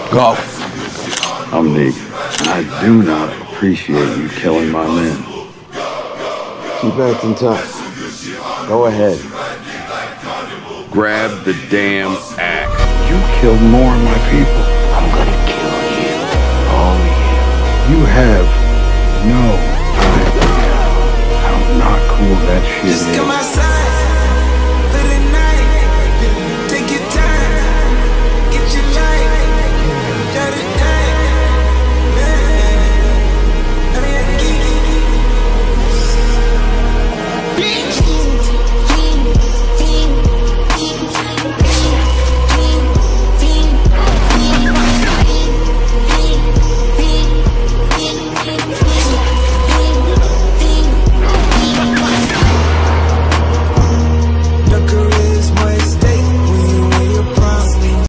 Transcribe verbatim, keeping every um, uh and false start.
Go. I'm Neek, and I do not appreciate you killing my men. Keep acting tough. Go ahead. Grab the damn axe. You killed more of my people. I'm gonna kill you. All you. You have no idea how not cool that shit is.